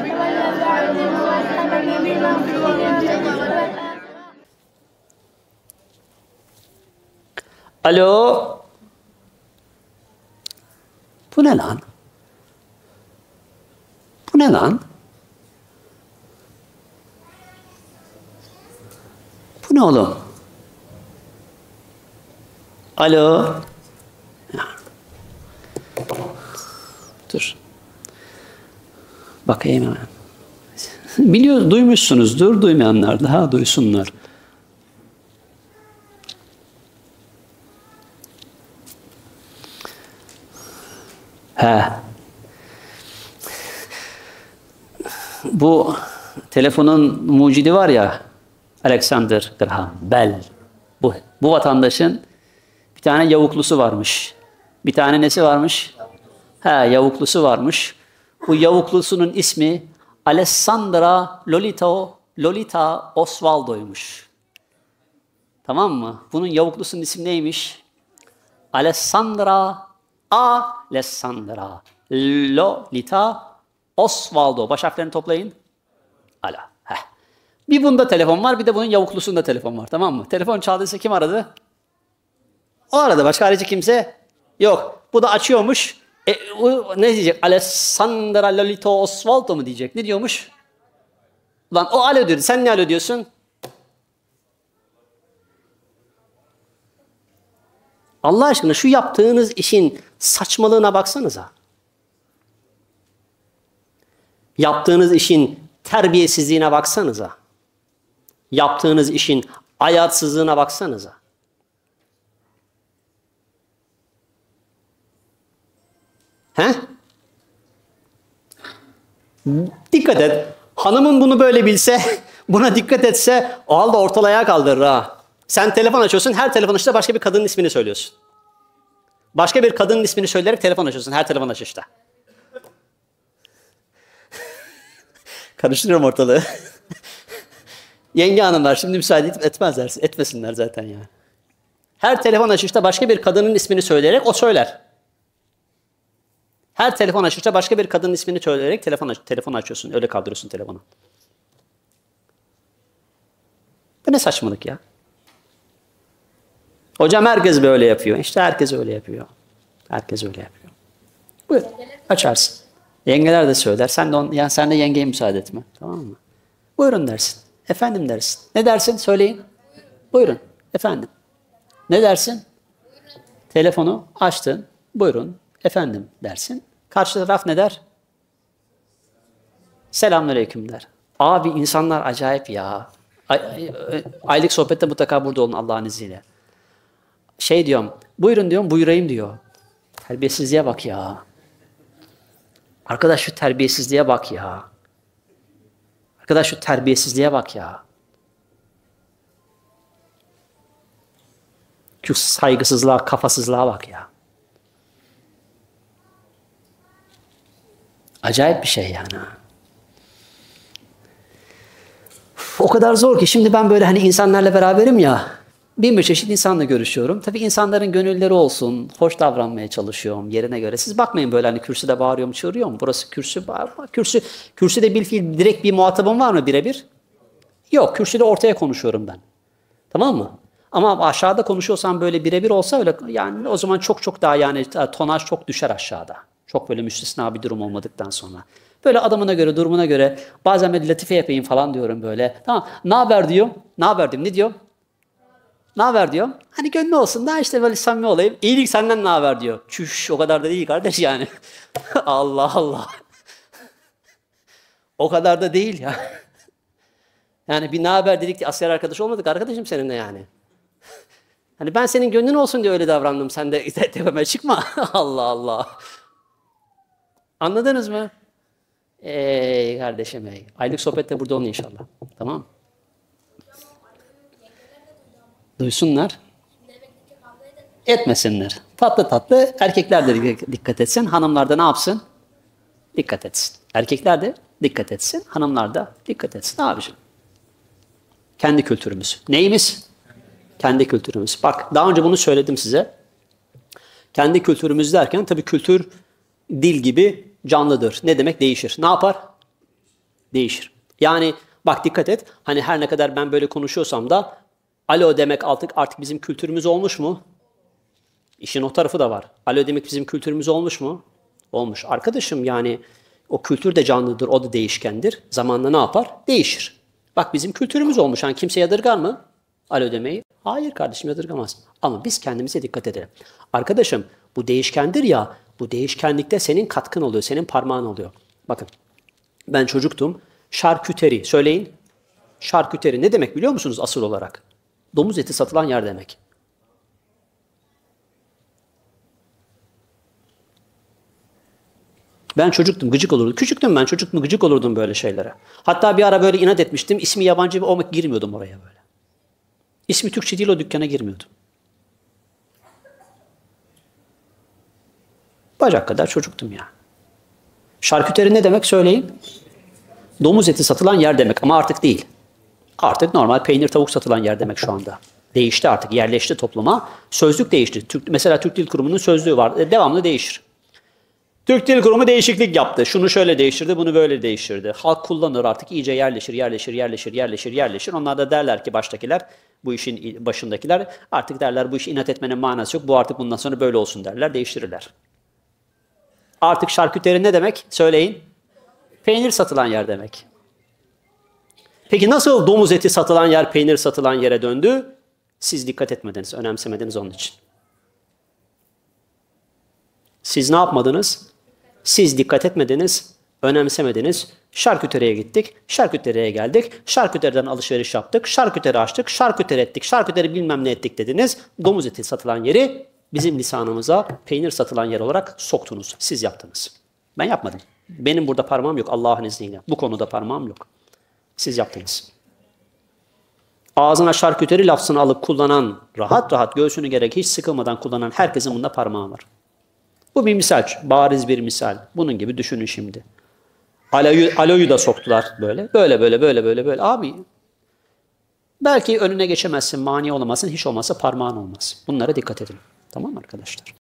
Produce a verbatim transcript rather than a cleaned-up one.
Alo. Bu ne lan? Bu ne lan? Bu ne oğlum? Alo. Dur. Bakayım hemen. Biliyor, duymuşsunuzdur. Duymayanlar daha duysunlar. He. Bu telefonun mucidi var ya, Alexander Graham Bell. Bu, bu vatandaşın bir tane yavuklusu varmış. Bir tane nesi varmış? He, yavuklusu varmış. Bu yavuklusunun ismi Alessandra Lolita, Lolita Osvaldo'ymuş. Tamam mı? Bunun yavuklusunun ismi neymiş? Alessandra Alessandra Lolita Osvaldo. Baş harflerini toplayın. Ala. Heh. Bir bunda telefon var, bir de bunun yavuklusunda telefon var. Tamam mı? Telefon çaldıysa kim aradı? O aradı. Başka arayıcı kimse yok. Bu da açıyormuş. E, o, ne diyecek? Alessandra Lolita Osvaldo mu diyecek? Ne diyormuş? Ulan o alo diyordu. Sen ne alo diyorsun? Allah aşkına şu yaptığınız işin saçmalığına baksanıza. Yaptığınız işin terbiyesizliğine baksanıza. Yaptığınız işin ayarsızlığına baksanıza. He? Dikkat et. Hanımın bunu böyle bilse, buna dikkat etse, o halde ortalığı ayağa kaldırır ha. Sen telefon açıyorsun, her telefon açışta başka bir kadının ismini söylüyorsun. Başka bir kadının ismini söyleyerek telefon açıyorsun, her telefon açışta. Karıştırıyorum ortalığı. Yenge hanımlar şimdi müsaade etmezler, etmesinler zaten ya. Her telefon açışta başka bir kadının ismini söyleyerek o söyler. Her telefon açışta başka bir kadının ismini söyleyerek telefon, aç telefon açıyorsun, öyle kaldırıyorsun telefonu. Bu ne saçmalık ya? Hocam herkes böyle yapıyor. İşte herkes öyle yapıyor. Herkes öyle yapıyor. Buyur, açarsın. Yengeler de söyler. Sen de, on, yani sen de yengeye müsaade etme. Tamam mı? Buyurun dersin. Efendim dersin. Ne dersin? Söyleyin. Buyurun. Efendim. Ne dersin? Telefonu açtın. Buyurun. Efendim dersin. Karşı taraf ne der? Selamünaleyküm der. Abi insanlar acayip ya. Ay, aylık sohbette mutlaka burada olun Allah'ın izniyle. Şey diyorum, buyurun diyorum, buyurayım diyor. Terbiyesizliğe bak ya. Arkadaş şu terbiyesizliğe bak ya. Arkadaş şu terbiyesizliğe bak ya. Şu saygısızlığa, kafasızlığa bak ya. Acayip bir şey yani. O kadar zor ki şimdi ben böyle hani insanlarla beraberim ya. Bin bir çeşit insanla görüşüyorum. Tabii insanların gönülleri olsun, hoş davranmaya çalışıyorum yerine göre. Siz bakmayın böyle hani kürsüde bağırıyorum, çığırıyorum. Burası kürsü, kürsü, kürsüde bir fiil direkt bir muhatabım var mı birebir? Yok, kürsüde ortaya konuşuyorum ben. Tamam mı? Ama aşağıda konuşuyorsam böyle birebir olsa öyle yani o zaman çok çok daha yani tonaj çok düşer aşağıda. Çok böyle müstesna bir durum olmadıktan sonra. Böyle adamına göre, durumuna göre bazen böyle latife yapayım falan diyorum böyle. Tamam, ne haber diyorum. Ne haber diyorum. Ne diyor? Ne haber diyorum. Hani gönlü olsun da işte böyle samimi olayım. İyilik senden ne haber diyor. Çüş o kadar da değil kardeş yani. Allah Allah. O kadar da değil ya. Yani bir ne haber dedik asker arkadaş olmadık arkadaşım seninle yani. Hani ben senin gönlün olsun diye öyle davrandım. Sen de tepeme çıkma. Allah Allah. Anladınız mı? Ey kardeşim ey. Aylık sohbette burada olun inşallah. Tamam. Duysunlar. Etmesinler. Tatlı tatlı erkekler de dikkat etsin. Hanımlar da ne yapsın? Dikkat etsin. Erkekler de dikkat etsin. Hanımlar da dikkat etsin. Ne yapacağım? Kendi kültürümüz. Neyimiz? Kendi kültürümüz. Bak daha önce bunu söyledim size. Kendi kültürümüz derken tabii kültür dil gibi canlıdır. Ne demek? Değişir. Ne yapar? Değişir. Yani bak dikkat et. Hani her ne kadar ben böyle konuşuyorsam da alo demek artık artık bizim kültürümüz olmuş mu? İşin o tarafı da var. Alo demek bizim kültürümüz olmuş mu? Olmuş. Arkadaşım yani o kültür de canlıdır, o da değişkendir. Zamanla ne yapar? Değişir. Bak bizim kültürümüz olmuş. Hani kimse yadırgar mı? Alo demeyi. Hayır kardeşim yadırgamaz. Ama biz kendimize dikkat edelim. Arkadaşım bu değişkendir ya, bu değişkenlikte senin katkın oluyor, senin parmağın oluyor. Bakın ben çocuktum. Şarküteri söyleyin. Şarküteri ne demek biliyor musunuz asıl olarak? Domuz eti satılan yer demek. Ben çocuktum, gıcık olurdum. Küçüktüm ben, çocuktum, gıcık olurdum böyle şeylere. Hatta bir ara böyle inat etmiştim. İsmi yabancı bir olmak girmiyordum oraya böyle. İsmi Türkçe değil, o dükkana girmiyordum. Bacak kadar çocuktum ya. Şarküteri ne demek söyleyin? Domuz eti satılan yer demek ama artık değil. Artık normal peynir tavuk satılan yer demek şu anda. Değişti artık, yerleşti topluma. Sözlük değişti. Türk, mesela Türk Dil Kurumu'nun sözlüğü var. Devamlı değişir. Türk Dil Kurumu değişiklik yaptı. Şunu şöyle değiştirdi, bunu böyle değiştirdi. Halk kullanır artık, iyice yerleşir, yerleşir, yerleşir, yerleşir, yerleşir. Onlar da derler ki baştakiler, bu işin başındakiler artık derler bu işi inat etmenin manası yok. Bu artık bundan sonra böyle olsun derler, değiştirirler. Artık şarküteri ne demek? Söyleyin. Peynir satılan yer demek. Peki nasıl domuz eti satılan yer, peynir satılan yere döndü? Siz dikkat etmediniz, önemsemediniz onun için. Siz ne yapmadınız? Siz dikkat etmediniz, önemsemediniz. Şarküteriye gittik, şarküteriye geldik, şarküteriden alışveriş yaptık, şarküteri açtık, şarküteri ettik, şarküteri bilmem ne ettik dediniz. Domuz eti satılan yeri bizim lisanımıza peynir satılan yer olarak soktunuz. Siz yaptınız. Ben yapmadım. Benim burada parmağım yok Allah'ın izniyle. Bu konuda parmağım yok. Siz yaptınız. Ağzına şarküteri lafzını alıp kullanan, rahat rahat göğsünü gerek hiç sıkılmadan kullanan herkesin bunda parmağı var. Bu bir misal, bariz bir misal. Bunun gibi düşünün şimdi. Aloyu, aloyu da soktular böyle. Böyle böyle böyle böyle böyle. Abi belki önüne geçemezsin, mani olamazsın, hiç olmazsa parmağın olmaz. Bunlara dikkat edin. Tamam mı arkadaşlar?